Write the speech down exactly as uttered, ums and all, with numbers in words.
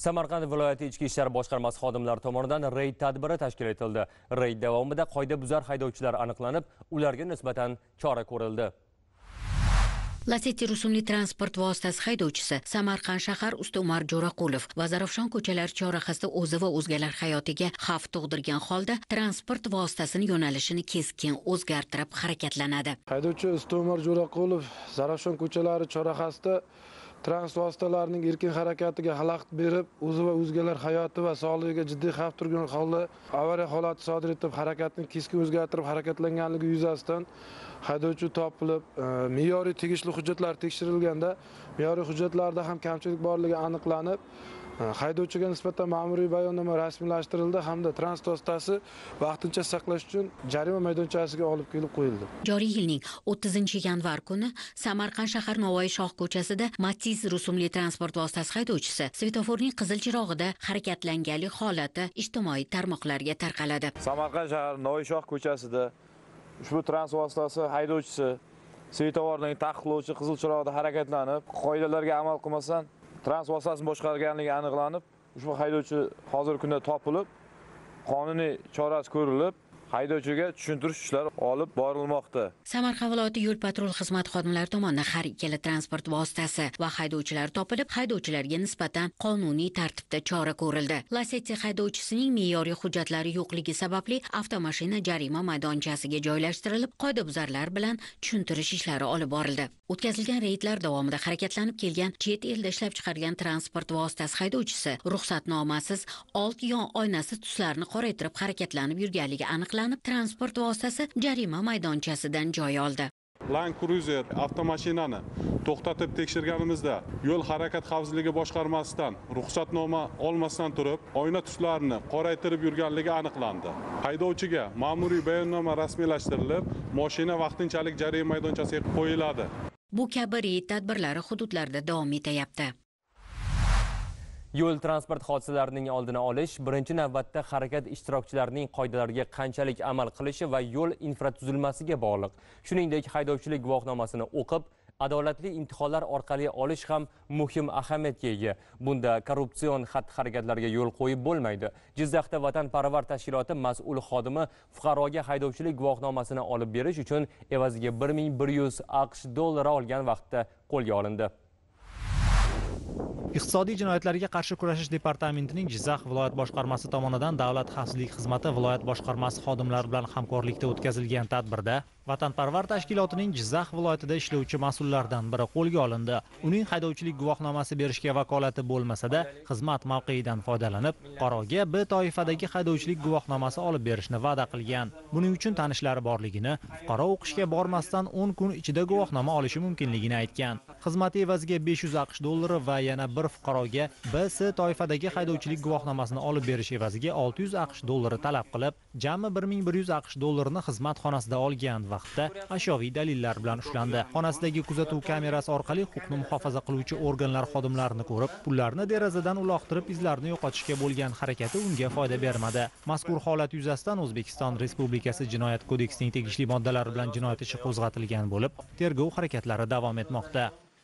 Samarqand viloyati ichki ishlar boshqarmasi xodimlari tomonidan reyd tadbiri tashkil etildi. Reyd davomida qoidabuzar haydovchilar aniqlanib, ularga nisbatan chora ko'rildi. Lacetti rusumli transport vositasi haydovchisi Samarqand shahar usti Umar Jo'raqulov va Zarafshon ko'chalari chorrahasida o'zi va o'zgalar hayotiga xavf tug'dirgan holda transport vositasini yo'nalishini keskin o'zgartirib harakatlanadi. Haydovchi usti Umar Jo'raqulov Zarafshon ko'chalari chorrahasida transport vositalarining erkin harakatiga xalaqit berib, o'zi va o'zgalar hayoti va sog'lig'iga jiddiy xavf turgan holda avariya holati sodir etib, harakatni keskin o'zgartirib harakatlanganligi yuzasidan haydovchi topilib, me'yoriy tegishli hujjatlar tekshirilganda, me'yoriy hujjatlarda ham kamchilik borligi aniqlanib, haydovchiga nisbatan ma'muriy bayonnoma rasmiylashtirildi hamda transport vositasi vaqtincha saqlash uchun jarima maydonchasiga olib kelib qo'yildi. Joriy yilning o'ttizinchi yanvar kuni Samarqand shahar Navoiy Shoh ko'chasida Matiz rusumli transport vositasi haydovchisi svetoforning qizil chirog'ida harakatlanganlik holati ijtimoiy tarmoqlarga tarqaladi. Samarqand shahar Navoiy Shoh ko'chasida ushbu transport vositasi haydovchisi svetoforning taqiqlovchi qizil chirog'ida harakatlanib, qoidalarga amal qilmasdan transport vositasini boshqarganligi aniqlanib, ushbu haydovchi hozirgi kunda topilib, qonuniy chorasi ko'rilib, haydovchiga tushuntirish ishlari olib borilmoqda. Samarqand viloyati yo'l patrul xizmat xodimlari tomonidan har ikkala transport vositasi va haydovchilar topilib, haydovchilarga nisbatan qonuniy tartibda chora ko'rildi. Lacetti haydovchisining me'yoriy hujjatlari yo'qligi sababli avtomashina jarima maydonchasiga joylashtirilib, qoidabuzarlar bilan tushuntirish ishlari olib borildi. O'tkazilgan reydlar davomida harakatlanib kelgan chet elda ishlab chiqargan transport vositasi haydovchisi ruxsatnomasiz old yon oynasi tuslarini qoraytirib harakatlanib yurganligi aniqlanib, transport vositasi jarima maydonchasidan joy oldi. Land Cruiser avtomashinani to'xtatib tekshirganimizda yo'l harakat xavfsizligi boshqarmasidan ruxsatnoma olmasdan turib, oyna tuslarini qoraytirib yurganligi aniqlandi. Haydovchiga ma'muriy bayonnoma rasmiylashtirilib, mashina vaqtinchalik jarima maydonchasiga qo'yiladi. Bu kabi reyd tadbirlari hududlarda davom etyapti. Yo'l transport hodisalarining oldini olish birinchi navbatda harakat ishtirokchilarining qoidalarga qanchalik amal qilishi va yo'l infratuzilmasiga bog'liq. Shuningdek, haydovchilik guvohnomasini o'qib, adolatli imtihonlar orqali olish ham muhim ahamiyatga ega. Bunda korrupsion xatti-harakatlarga yo'l qo'yib bo'lmaydi. Jizzaxda vatanparvar tashkiloti mas'ul xodimi fuqaroga haydovchilik guvohnomasini olib berish uchun evaziga bir ming bir yuz AQSh dollari olgan vaqtda qo'lga olindi. Iqtisodiy jinoyatlarga qarshi kurashish departamentining Jizzax viloyat boshqarmasi tomonidan Davlat xavfsizlik xizmati viloyat boshqarmasi xodimlari bilan hamkorlikda o'tkazilgan tadbirda vatanparvar tashkilotining Jizzax viloyatida ishlovchi mas'ullardan biri qo'lga olindi. Uning haydovchilik guvohnomasi berishga vakolati bo'lmasa-da, xizmat mavqeyidan foydalanib, fuqaroga B toifadagi haydovchilik guvohnomasi olib berishni va'da qilgan. Buning uchun tanishlari borligini, fuqaro o'qishga bormasdan o'n kun ichida guvohnoma olishi mumkinligini aytgan. Xizmati evaziga besh yuz AQSh dollari va yana bir fuqaroga B S toifadagi haydovchilik guvohnomasini olib berish evaziga olti yuz AQSh dollari talab qilib, jami bir ming bir yuz AQSh dollarini xizmat xonasida olgan vaqtda ashyoviy dalillar bilan ushlandi. Xonasidagi kuzatuv kamerasi orqali huquqni muhofaza qiluvchi organlar xodimlarini ko'rib, pullarni derazadan uloqtirib, izlarini yo'qotishga bo'lgan harakati unga foyda bermadi. Mazkur holat yuzasidan O'zbekiston Respublikasi Jinoyat kodeksining tegishli moddalari bilan jinoyat ishi qo'zg'atilgan bo'lib, tergov harakatlari davom etmoqda.